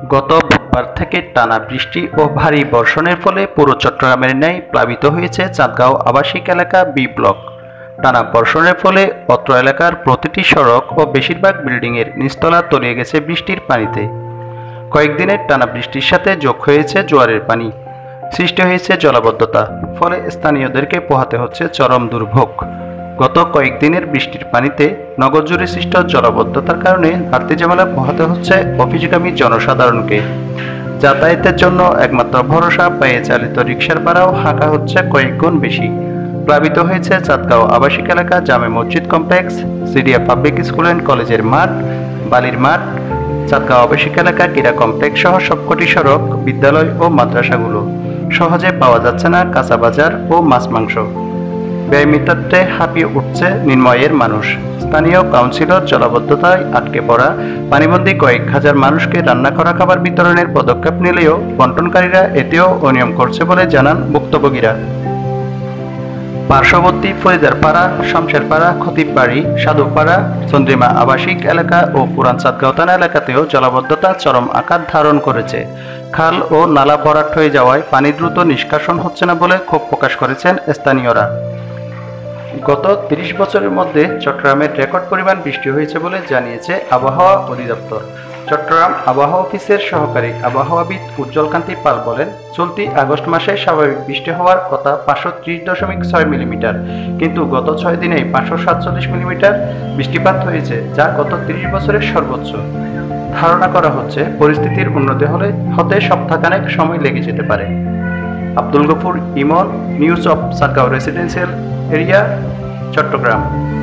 গত বুধবার থেকে টানা বৃষ্টি ও ভারী বর্ষণের ফলে পুরো চট্টগ্রামের ন্যায় প্লাবিত হয়েছে চাঁদগাঁও আবাসিক এলাকা বি ব্লক। টানা বর্ষণের ফলে অত্র এলাকার প্রতিটি সড়ক ও বেশিরভাগ বিল্ডিংয়ের নিচতলা তলিয়ে গেছে বৃষ্টির পানিতে। কয়েকদিনের টানা বৃষ্টির সাথে যোগ হয়েছে জোয়ারের পানি, সৃষ্টি হয়েছে জলাবদ্ধতা, ফলে স্থানীয়দেরকে পোহাতে হচ্ছে চরম দুর্ভোগ। গত কয়েকদিনের বৃষ্টির পানিতে নগর জুড়ে সৃষ্ট জলাবদ্ধতার কারণে বাড়তি ঝামেলা পোহাতে হচ্ছে অফিসগামী জনসাধারণকে। যাতায়াতের জন্য একমাত্র ভরসা পায়ে চালিত রিকশার ভাড়াও হাঁকা হচ্ছে কয়েক গুণ বেশি। প্লাবিত হয়েছে চাঁদগাঁও আবাসিক এলাকা, জামে মসজিদ complex, CDA public school and কলেজের মাঠ, বালির মাঠ, চাঁদগাঁও আবাসিক এলাকা, ক্রীড়া কমপ্লেক্স সহ সবকটি সড়ক, বিদ্যালয় ও মাদ্রাসাগুলো। সহজে পাওয়া যাচ্ছে না কাঁচা বাজার ও মাছ মাংস। ব্যয়মিতাতে হাঁপিয়ে উঠছে নির্ময়ের মানুষ। স্থানীয় কাউন্সিলর জলাবদ্ধতায় আটকে পড়া পানিবন্দী কয়েক হাজার মানুষকে রান্না করা খাবার বিতরণের পদক্ষেপ নিলেও বন্টনকারীরা এতেও অনিয়ম করছে বলে জানান ভুক্তভোগীরা। পার্শ্ববর্তী ফরিদারপাড়া, শমশেরপাড়া, খতিববাড়ি, সাধুপাড়া, চন্দ্রিমা আবাসিক এলাকা ও পুরান চাঁদগাঁও থানা এলাকাতেও জলাবদ্ধতা চরম আকার ধারণ করেছে। খাল ও নালা ভরাট হয়ে যাওয়ায় পানি দ্রুত নিষ্কাশন হচ্ছে না বলে ক্ষোভ প্রকাশ করেছেন স্থানীয়রা। গত ৩০ বছরের মধ্যে চট্টগ্রামের রেকর্ড পরিমাণ বৃষ্টি হয়েছে বলে জানিয়েছে আবহাওয়া অধিদপ্তর। চট্টগ্রাম আবহাওয়া অফিসের সহকারী আবহাওয়াবিদ উজ্জ্বলকান্তি পাল বলেন, চলতি আগস্ট মাসে স্বাভাবিক বৃষ্টি হওয়ার কথা 530.6 মিলিমিটার, কিন্তু গত 6 দিনেই 547 মিলিমিটার বৃষ্টিপাত হয়েছে, যা গত ৩০ বছরের সর্বোচ্চ। ধারণা করা হচ্ছে পরিস্থিতির উন্নতি হতে সপ্তাহখানেক সময় লেগে যেতে পারে। Abdul Gafur, Emon, news of Chandgaon residential area, Chittagong.